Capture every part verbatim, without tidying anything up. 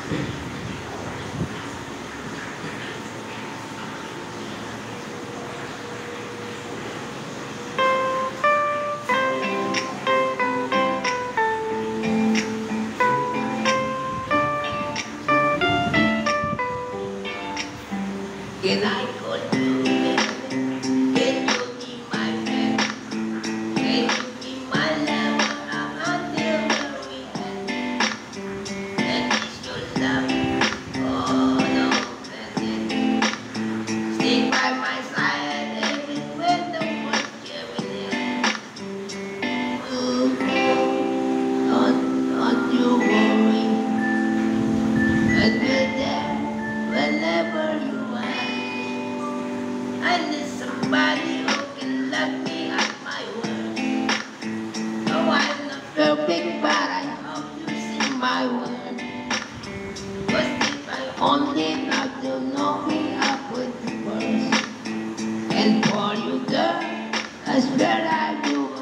Can I call you? Can you be my friend? Can you be my lover? I'm until the weekend. That is your love. Oh no, that's it. Stick by my side everywhere the world's giving in. Ooh, don't, don't you worry. I'll be there whenever you are. I need somebody who can love me at my word. No, I'm not perfect, but I hope you see my word. Cause if I only love you, know me up with the words. And for you, girl, I swear I do a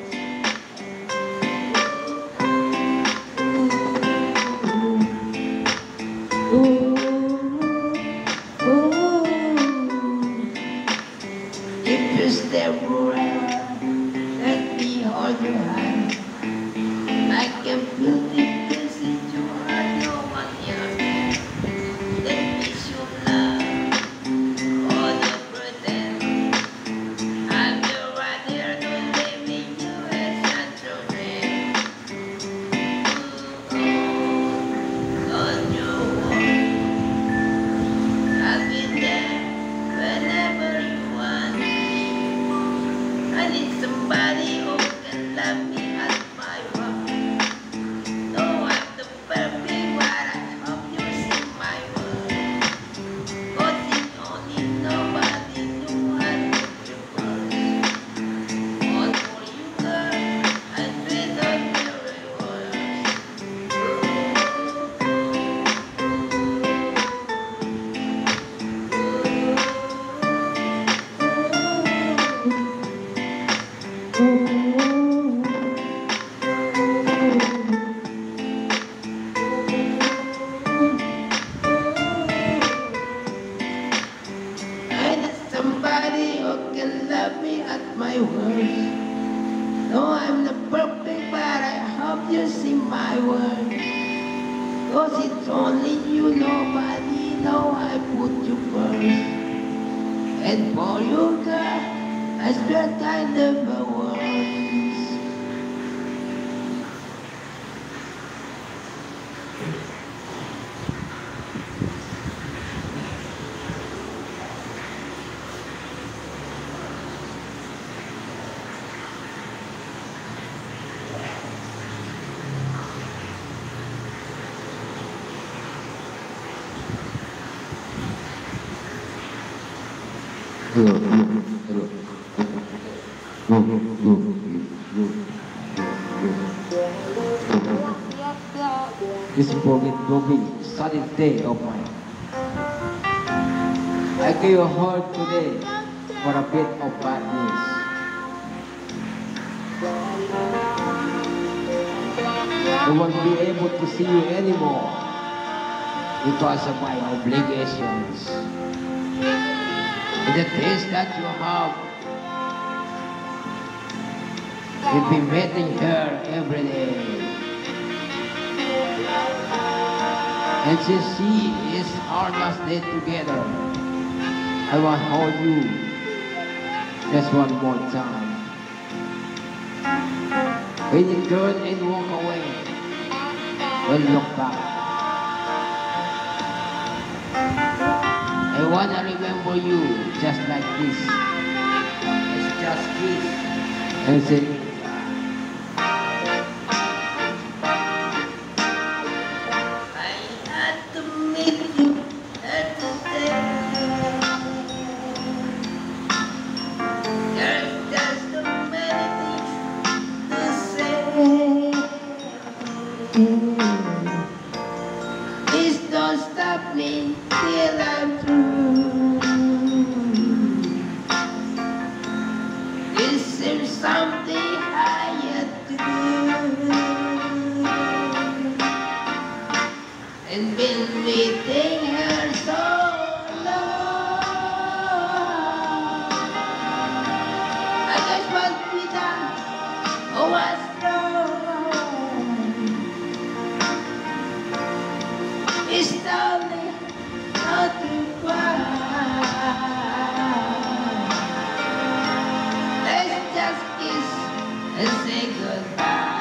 words. Ooh, ooh. If you stay forever, let me hold your hand. I can feel the peace in your heart, no one else can. Let me show love, all the pretend. I'll be right here to live in you as such a dream. Don't you worry, I'll be there whenever you want me. I need somebody who can love me at my word. No, I'm the perfect, but I hope you see my word. Cause if only nobody knew I put you first. All for you, girl, I'd rather very worse. I need somebody who can love me at my worst. No, I'm not perfect, but I hope you see my word. Cause it's only you, nobody know I put you first. And for you, girl, I swear I never was. Hello, hello, hello. Go, go, go, go, go. This broken, broken, sunny day of mine. I gave a heart today for a bit of bad news. I won't be able to see you anymore because of my obligations. In the days that you have, you'll be meeting her every day. And since she is our last day together, I want to hold you just one more time. When you turn and walk away, when you look back, I want to remember you just like this. It's just kiss and say, I had to meet you at the stairs. There's just so many things to say. Please don't stop me till I'm through. Is there something I yet to do? and been waiting here so long. I just want to be done. Oh, what's wrong? It's only not to cry. Let's just kiss and say goodbye.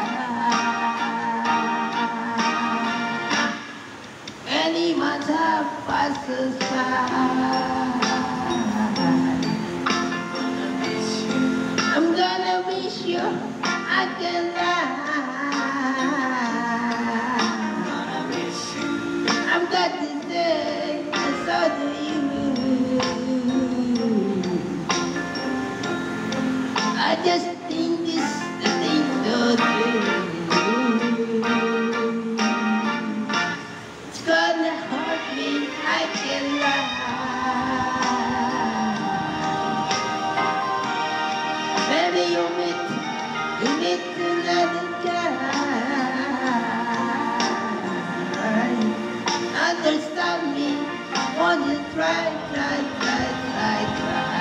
Many months have passed us by. I'm gonna wish you I can lie. I've got to say, and so do you. I just think this the thing to do. It's gonna hurt me, I can lie. Maybe you meet, you meet another guy. Understand me, wanna try, try, try, try, try.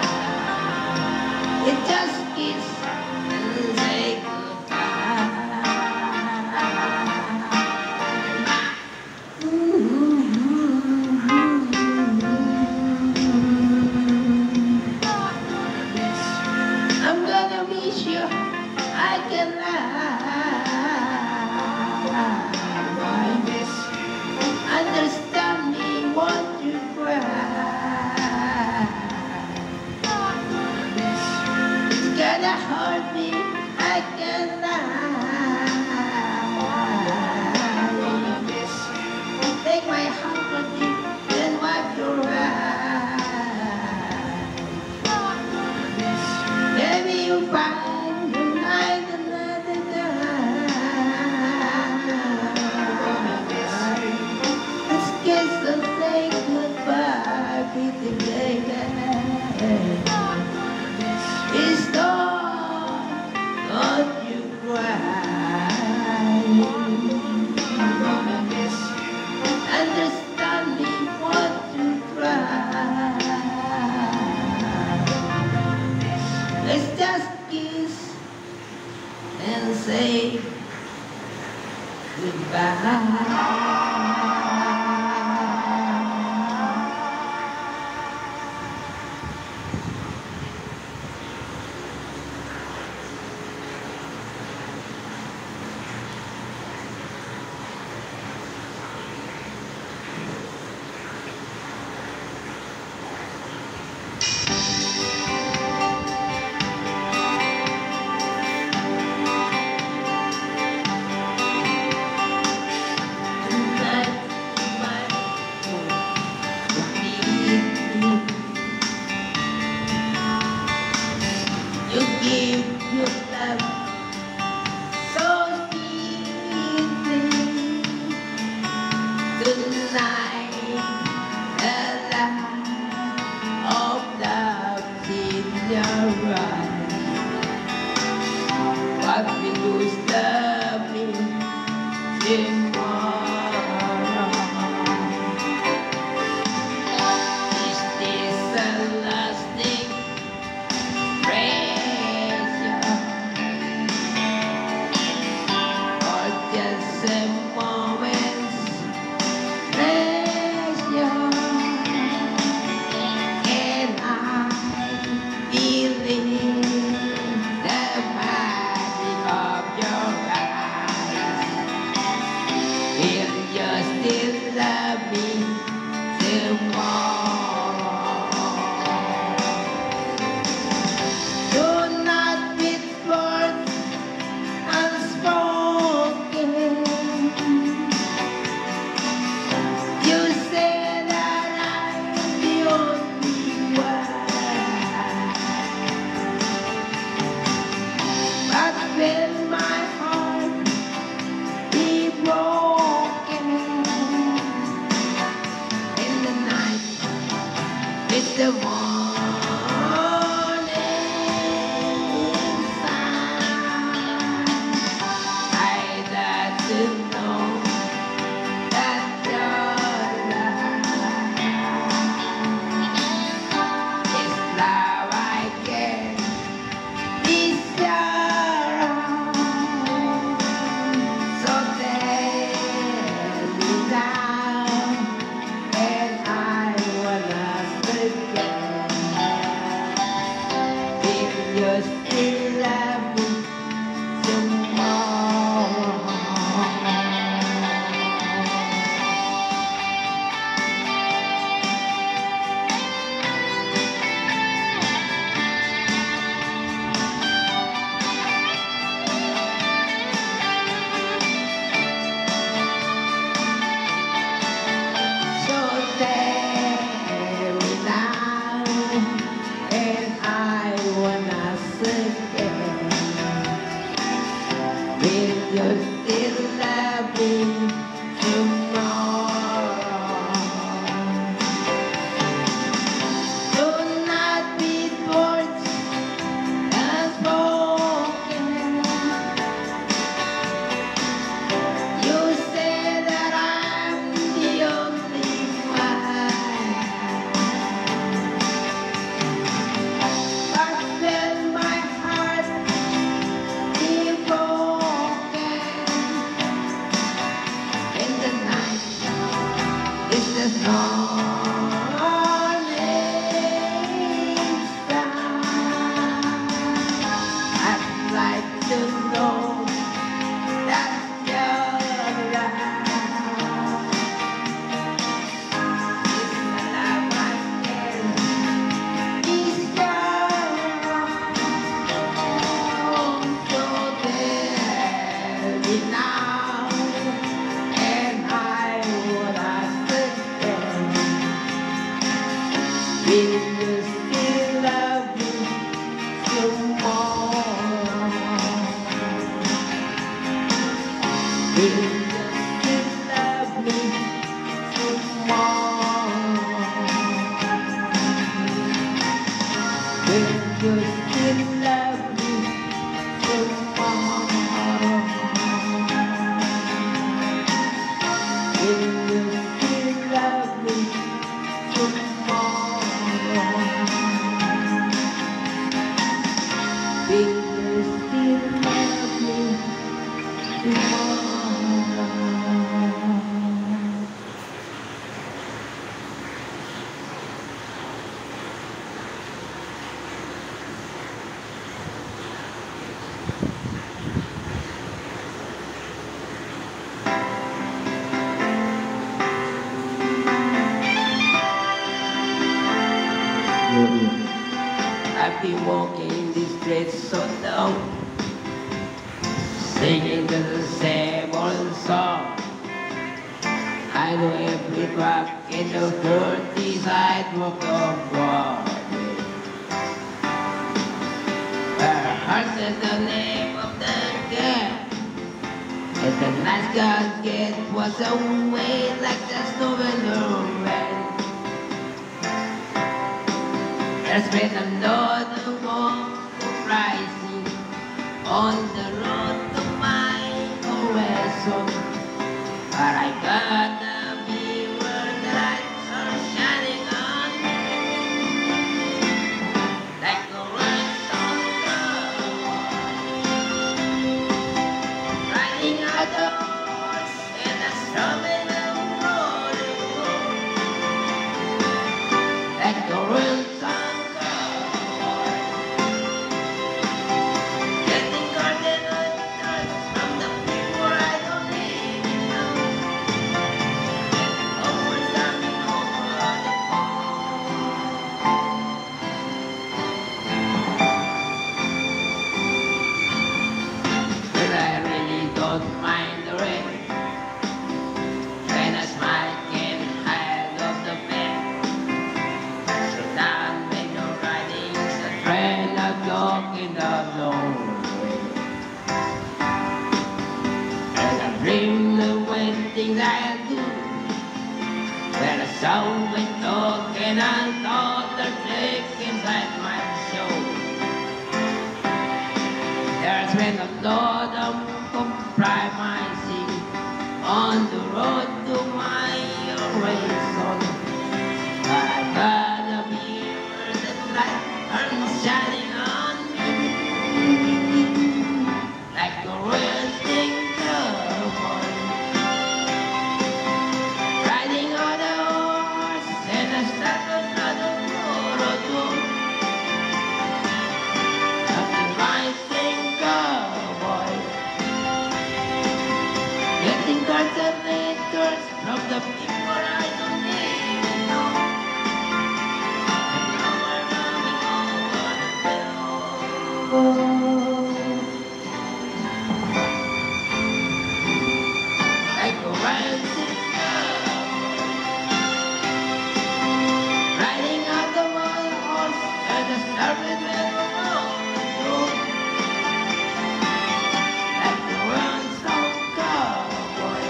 It just kiss and say goodbye. Mm-hmm. There's no next time. I'd like to know that you're alive. It's the life I can. It's yours. So tell me now, and I would ask again, will you still love me tomorrow? Will you still love me tomorrow? Will you still love me tomorrow? Will you still love me tomorrow? Will you still love me tomorrow? I've been walking these streets so long, singing the same old song. I know every crack in the dirty sidewalk of Broadway. Where hearts is the name of the game, and the nice guys get was away like the snow in the rain. There's been a lot of walk rising on the road to my horizon, but I gotta be where the lights are shining on me, like a red sun riding out the horse in a storm in the road, like a red sun. Don't mind the rain when I smile can hide off the bed. Sit down when you're riding the train of talking the long way. And I dream the way things I do, when I saw it talking and thought the trick inside my soul. There's been a lot of compromising on the road to my horizon, but I gotta be where the light are shining on me, like a resting cowboy, riding on a horse in a startled flood of road. Nothing rising cowboy, getting cards and letters from the people I don't even know. And now we're coming over the hill. Like a rising cowboy, riding on the wild horse and the starlit middle of the road. Like a rhinestone cowboy,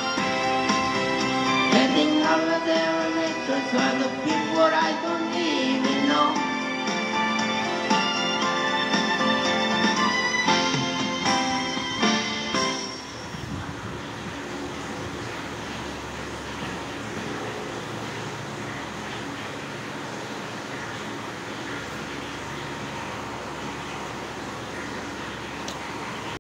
getting over there and it's for the people I don't need.